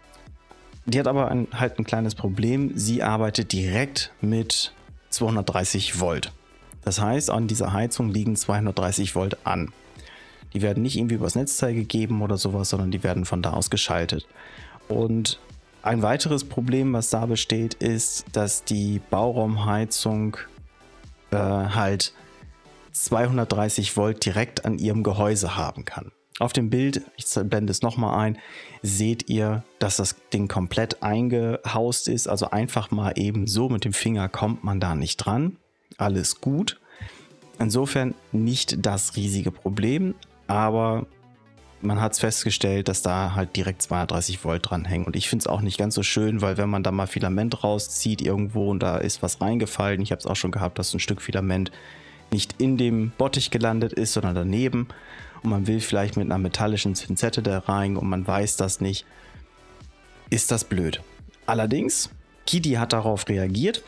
Die hat aber ein, halt ein kleines Problem. Sie arbeitet direkt mit zweihundertdreißig Volt. Das heißt, an dieser Heizung liegen zweihundertdreißig Volt an. Die werden nicht irgendwie übers Netzteil gegeben oder sowas, sondern die werden von da aus geschaltet. Und ein weiteres Problem, was da besteht, ist, dass die Bauraumheizung äh, halt zweihundertdreißig Volt direkt an ihrem Gehäuse haben kann. Auf dem Bild, ich blende es nochmal ein, seht ihr, dass das Ding komplett eingehaust ist. Also einfach mal eben so mit dem Finger kommt man da nicht dran. Alles gut. Insofern nicht das riesige Problem, aber man hat es festgestellt, dass da halt direkt zweihundertdreißig Volt dran hängen. Und ich finde es auch nicht ganz so schön, weil wenn man da mal Filament rauszieht irgendwo und da ist was reingefallen, ich habe es auch schon gehabt, dass ein Stück Filament nicht in dem Bottich gelandet ist, sondern daneben. Und man will vielleicht mit einer metallischen Pinzette da rein und man weiß das nicht, ist das blöd. Allerdings, Kidde hat darauf reagiert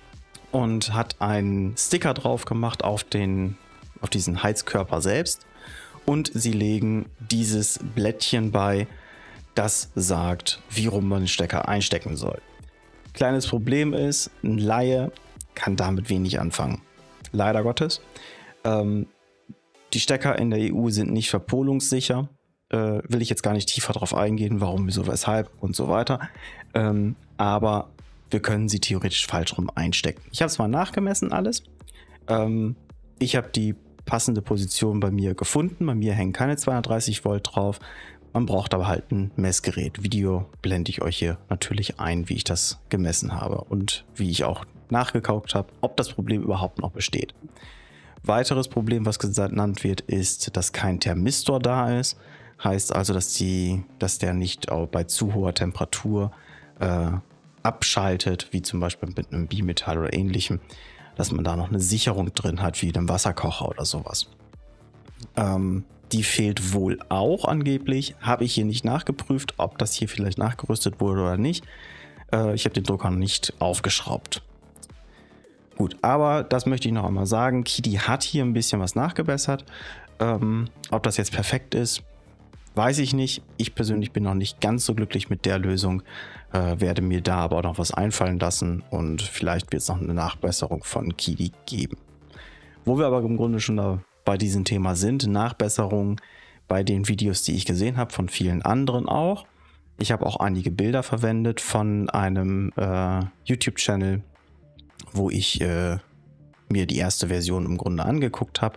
und hat einen Sticker drauf gemacht auf, den, auf diesen Heizkörper selbst. Und sie legen dieses Blättchen bei, das sagt, wie rum man den Stecker einstecken soll. Kleines Problem ist, ein Laie kann damit wenig anfangen. Leider Gottes. Ähm, die Stecker in der E U sind nicht verpolungssicher. Äh, will ich jetzt gar nicht tiefer drauf eingehen, warum, wieso, weshalb und so weiter. Ähm, aber wir können sie theoretisch falsch rum einstecken. Ich habe es mal nachgemessen alles. Ähm, ich habe die passende Position bei mir gefunden. Bei mir hängen keine zweihundertdreißig Volt drauf. Man braucht aber halt ein Messgerät. Video blende ich euch hier natürlich ein, wie ich das gemessen habe und wie ich auch nachgekauft habe, ob das Problem überhaupt noch besteht. Weiteres Problem, was genannt wird, ist, dass kein Thermistor da ist. Heißt also, dass, die, dass der nicht auch bei zu hoher Temperatur äh, abschaltet, wie zum Beispiel mit einem Bimetall oder ähnlichem, dass man da noch eine Sicherung drin hat, wie in einem Wasserkocher oder sowas. Ähm, die fehlt wohl auch angeblich. Habe ich hier nicht nachgeprüft, ob das hier vielleicht nachgerüstet wurde oder nicht. Äh, ich habe den Drucker nicht aufgeschraubt. Gut, aber das möchte ich noch einmal sagen. Kidde hat hier ein bisschen was nachgebessert. Ähm, ob das jetzt perfekt ist, weiß ich nicht. Ich persönlich bin noch nicht ganz so glücklich mit der Lösung. Äh, werde mir da aber auch noch was einfallen lassen und vielleicht wird es noch eine Nachbesserung von Kidde geben. Wo wir aber im Grunde schon da bei diesem Thema sind, Nachbesserungen bei den Videos, die ich gesehen habe, von vielen anderen auch. Ich habe auch einige Bilder verwendet von einem äh, YouTube-Channel, wo ich äh, mir die erste Version im Grunde angeguckt habe.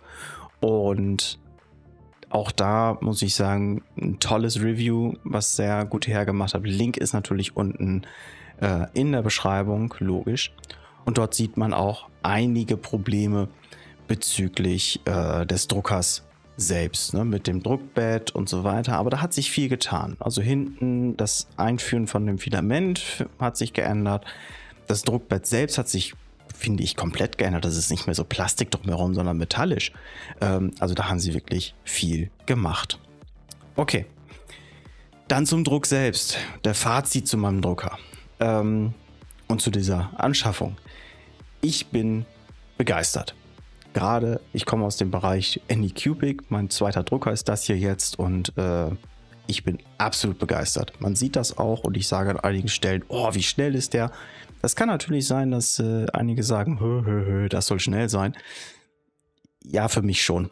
Und auch da muss ich sagen, ein tolles Review, was sehr gut hergemacht hat. Link ist natürlich unten äh, in der Beschreibung, logisch. Und dort sieht man auch einige Probleme bezüglich äh, des Druckers selbst, ne, mit dem Druckbett und so weiter. Aber da hat sich viel getan. Also hinten das Einführen von dem Filament hat sich geändert. Das Druckbett selbst hat sich, finde ich, komplett geändert. Das ist nicht mehr so Plastik drumherum, sondern metallisch. Ähm, also da haben sie wirklich viel gemacht. Okay, dann zum Druck selbst. Der Fazit zu meinem Drucker ähm, und zu dieser Anschaffung. Ich bin begeistert. Gerade, ich komme aus dem Bereich Anycubic. Mein zweiter Drucker ist das hier jetzt und äh, ich bin absolut begeistert. Man sieht das auch und ich sage an einigen Stellen, oh, wie schnell ist der? Das kann natürlich sein, dass äh, einige sagen, hö, hö, hö, das soll schnell sein. Ja, für mich schon.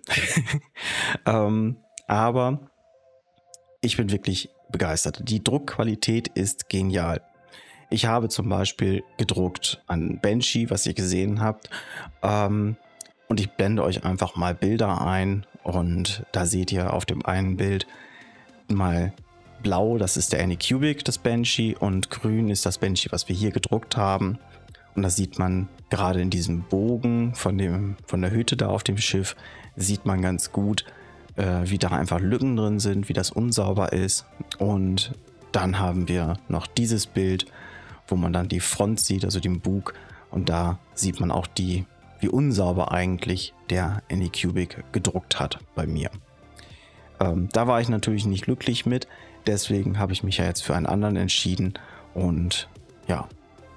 ähm, aber ich bin wirklich begeistert. Die Druckqualität ist genial. Ich habe zum Beispiel gedruckt an Banshee, was ihr gesehen habt. Ähm, und ich blende euch einfach mal Bilder ein. Und da seht ihr auf dem einen Bild mal blau, das ist der Anycubic, das Banshee. Und grün ist das Banshee, was wir hier gedruckt haben. Und da sieht man gerade in diesem Bogen von, dem, von der Hütte da auf dem Schiff, sieht man ganz gut, äh, wie da einfach Lücken drin sind, wie das unsauber ist. Und dann haben wir noch dieses Bild, wo man dann die Front sieht, also den Bug. Und da sieht man auch, die, wie unsauber eigentlich der Anycubic gedruckt hat bei mir. Ähm, da war ich natürlich nicht glücklich mit, deswegen habe ich mich ja jetzt für einen anderen entschieden. Und ja.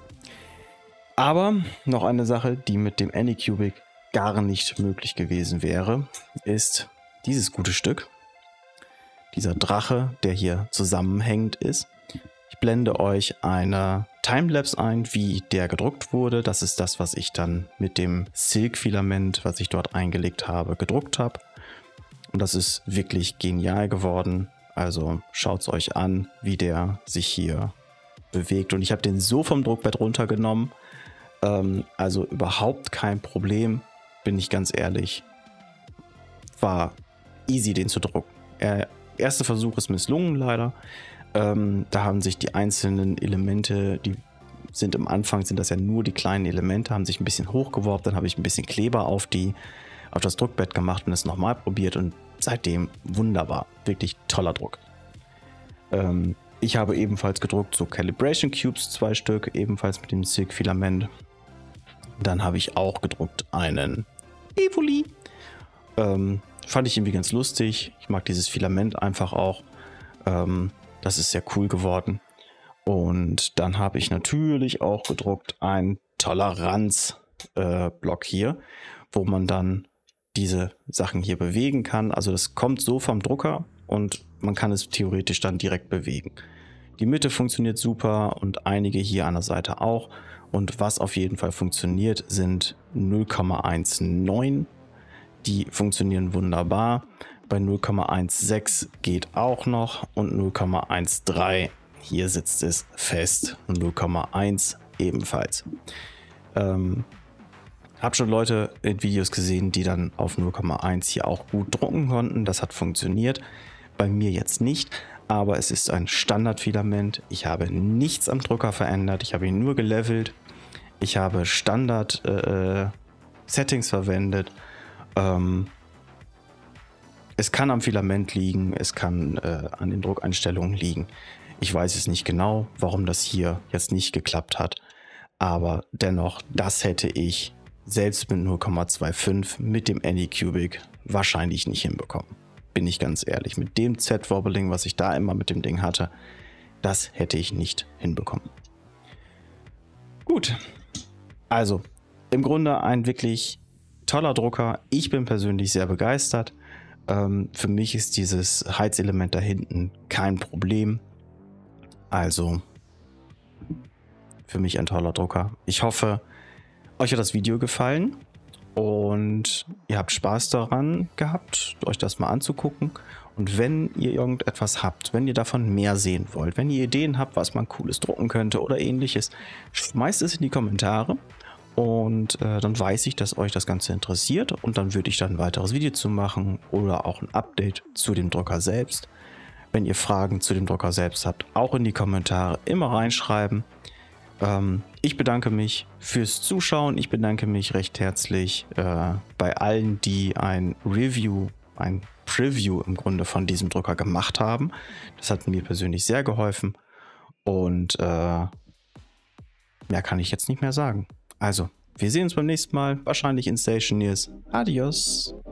Aber noch eine Sache, die mit dem Anycubic gar nicht möglich gewesen wäre, ist dieses gute Stück. Dieser Drache, der hier zusammenhängend ist. Ich blende euch eine Timelapse ein, wie der gedruckt wurde. Das ist das, was ich dann mit dem Silk-Filament, was ich dort eingelegt habe, gedruckt habe. Und das ist wirklich genial geworden. Also schaut es euch an, wie der sich hier bewegt. Und ich habe den so vom Druckbett runtergenommen. Ähm, also überhaupt kein Problem, bin ich ganz ehrlich. War easy, den zu drucken. Der erste Versuch ist misslungen, leider. Ähm, da haben sich die einzelnen Elemente, die sind am Anfang, sind das ja nur die kleinen Elemente, haben sich ein bisschen hochgeworfen. Dann habe ich ein bisschen Kleber auf, die, auf das Druckbett gemacht und es nochmal probiert. Und seitdem wunderbar. Wirklich toller Druck. Ähm, ich habe ebenfalls gedruckt so Calibration Cubes, zwei Stück, ebenfalls mit dem Silk Filament. Dann habe ich auch gedruckt einen Evoli. Ähm, fand ich irgendwie ganz lustig. Ich mag dieses Filament einfach auch. Ähm, das ist sehr cool geworden. Und dann habe ich natürlich auch gedruckt einen Toleranz-Block äh, hier, wo man dann diese Sachen hier bewegen kann. Also das kommt so vom Drucker und man kann es theoretisch dann direkt bewegen. Die Mitte funktioniert super und einige hier an der Seite auch. Und was auf jeden Fall funktioniert, sind null Komma neunzehn. Die funktionieren wunderbar. Bei null Komma sechzehn geht auch noch und null Komma dreizehn, hier sitzt es fest. null Komma eins ebenfalls. Ähm, habe schon Leute in Videos gesehen, die dann auf null Komma eins hier auch gut drucken konnten. Das hat funktioniert. Bei mir jetzt nicht. Aber es ist ein Standardfilament. Ich habe nichts am Drucker verändert. Ich habe ihn nur gelevelt. Ich habe Standard äh, Settings verwendet. Ähm, es kann am Filament liegen. Es kann äh, an den Druckeinstellungen liegen. Ich weiß es nicht genau, warum das hier jetzt nicht geklappt hat. Aber dennoch, das hätte ich selbst mit null Komma fünfundzwanzig mit dem Anycubic wahrscheinlich nicht hinbekommen. Bin ich ganz ehrlich, mit dem Z-Wobbling, was ich da immer mit dem Ding hatte, das hätte ich nicht hinbekommen. Gut, also im Grunde ein wirklich toller Drucker. Ich bin persönlich sehr begeistert. Ähm, für mich ist dieses Heizelement da hinten kein Problem. Also für mich ein toller Drucker. Ich hoffe, euch hat das Video gefallen. Und ihr habt Spaß daran gehabt, euch das mal anzugucken. Und wenn ihr irgendetwas habt, wenn ihr davon mehr sehen wollt, wenn ihr Ideen habt, was man Cooles drucken könnte oder ähnliches, schmeißt es in die Kommentare. Und äh, dann weiß ich, dass euch das Ganze interessiert. Und dann würde ich dann ein weiteres Video zu machen oder auch ein Update zu dem Drucker selbst. Wenn ihr Fragen zu dem Drucker selbst habt, auch in die Kommentare immer reinschreiben. Ich bedanke mich fürs Zuschauen. Ich bedanke mich recht herzlich äh, bei allen, die ein Review, ein Preview im Grunde von diesem Drucker gemacht haben. Das hat mir persönlich sehr geholfen. Und äh, mehr kann ich jetzt nicht mehr sagen. Also, wir sehen uns beim nächsten Mal, wahrscheinlich in Stationeers. Adios.